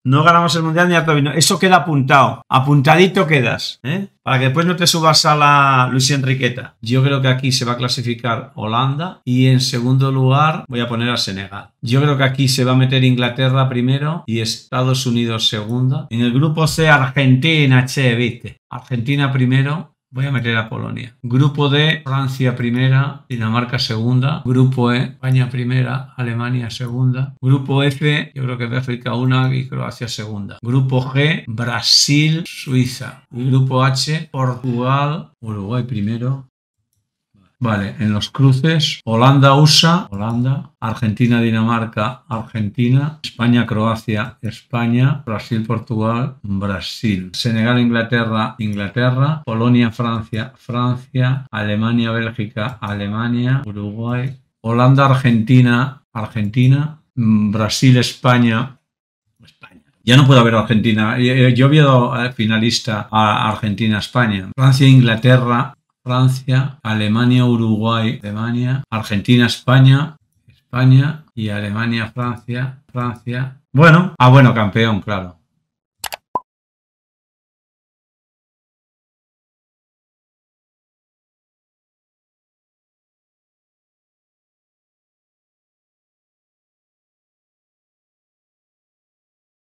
No ganamos el Mundial ni a Tobino. Eso queda apuntado. Apuntadito quedas, ¿eh? Para que después no te subas a la Luis Enriqueta. Yo creo que aquí se va a clasificar Holanda y en segundo lugar voy a poner a Senegal. Yo creo que aquí se va a meter Inglaterra primero y Estados Unidos segunda. En el grupo C, Argentina, che, viste. Argentina primero. Voy a meter a Polonia. Grupo D, Francia primera, Dinamarca segunda. Grupo E, España primera, Alemania segunda. Grupo F, yo creo que Bélgica una y Croacia segunda. Grupo G, Brasil, Suiza. Y grupo H, Portugal, Uruguay primero. Vale, en los cruces, Holanda-USA, Holanda, Argentina-Dinamarca, Argentina, España-Croacia, España, Brasil-Portugal, Brasil, Senegal-Inglaterra, Inglaterra, Polonia-Francia, Francia, Alemania-Bélgica, Alemania, Uruguay, Holanda-Argentina, Argentina, Brasil-España, España. Ya no puede haber Argentina. Yo había dado finalista a Argentina-España. Francia-Inglaterra, Francia, Alemania, Uruguay, Alemania, Argentina, España, España y Alemania, Francia, Francia. Bueno, campeón, claro.